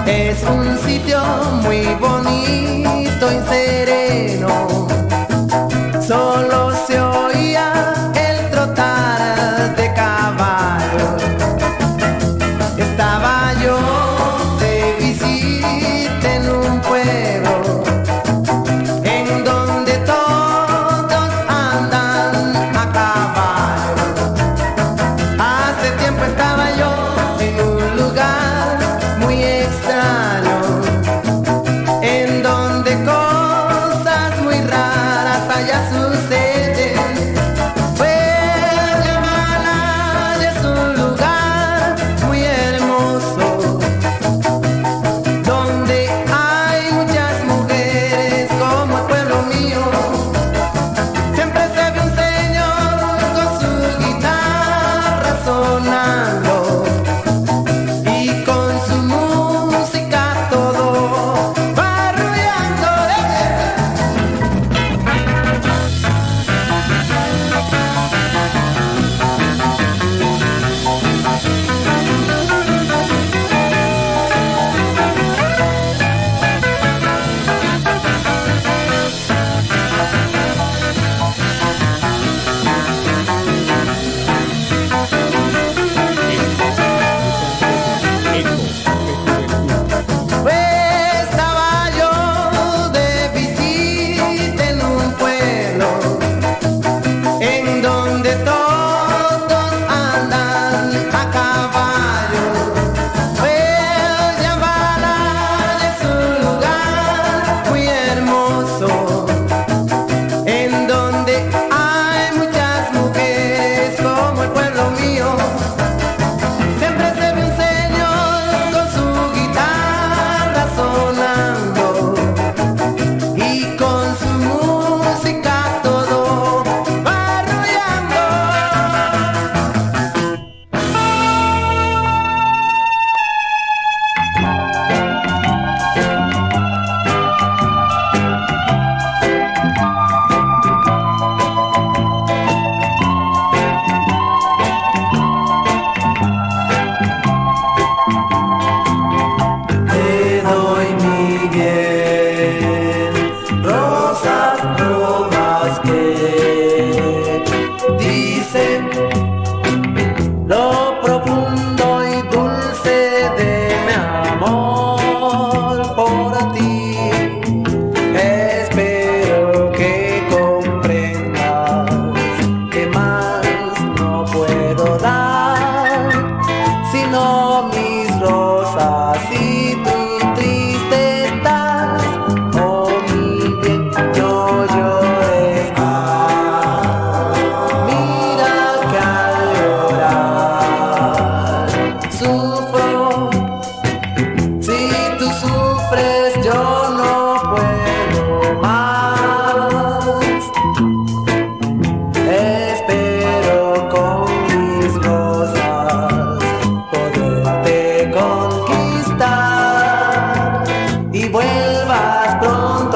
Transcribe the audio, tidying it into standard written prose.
Es un sitio muy bonito y sereno, solo se oía el trotar de caballo. Estaba yo de visita en un pueblo en donde todos andan a caballo. Hace tiempo estaba yo en un lugar muy extraño, en donde cosas muy raras allá suceden. Guatemala es un lugar muy hermoso, donde hay muchas mujeres como el pueblo mío. Siempre se ve un señor con su guitarra sonando y con su música todo va arrullando. Estaba yo de visita en un pueblo en donde todos andan a caballo. Guatemala es un lugar muy hermoso, en donde hay muchas mujeres como el pueblo mío. Siempre se ve un señor con su guitarra sonando y con su música todo va arrullando. Te doy mi bien, rosas rojas que dicen lo profundo y dulce de mi amor por ti. Espero que comprendas que más no puedo dar, sino mis rosas y tú triste estás. Oh, mi bien, no llores más. Mira que al llorar sufro. Si tú sufres, yo no puedo más. Espero con mis rosas poderte conquistar y vuelvas pronto